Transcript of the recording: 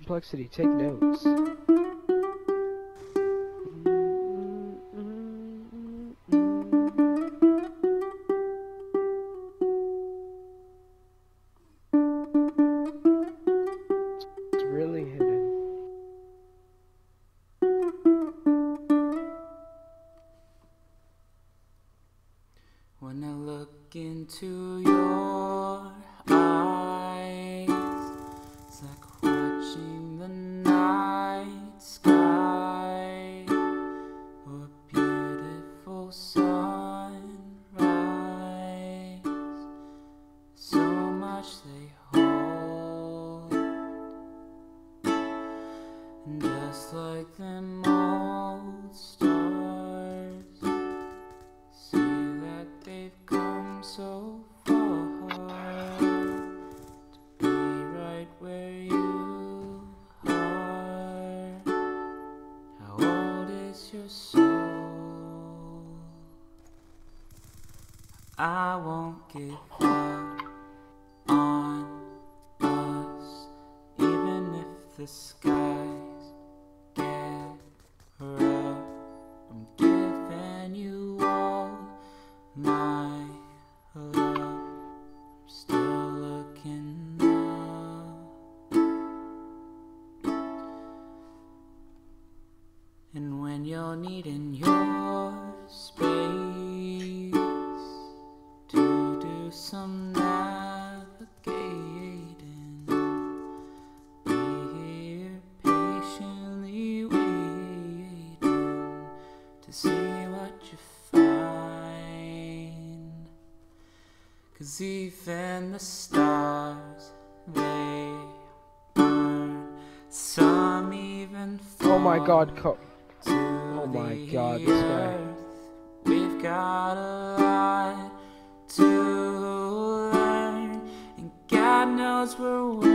Complexity, take notes. It's really hidden. When I look into your eyes, it's like watching the night sky or a beautiful sunrise. So much they hold, and just like them old stars, see that they've come so far to be right where you are. How old is your soul? I won't give up on us, even if the skies get rough. I'm giving you all my love. I'm still looking up, and when you're needing your space to do some navigating, be here patiently waiting to see what you find. 'Cause even the stars, they burn. Some even fall. Oh my god, Oh my god, this guy. We've got a lot to learn, and God knows we're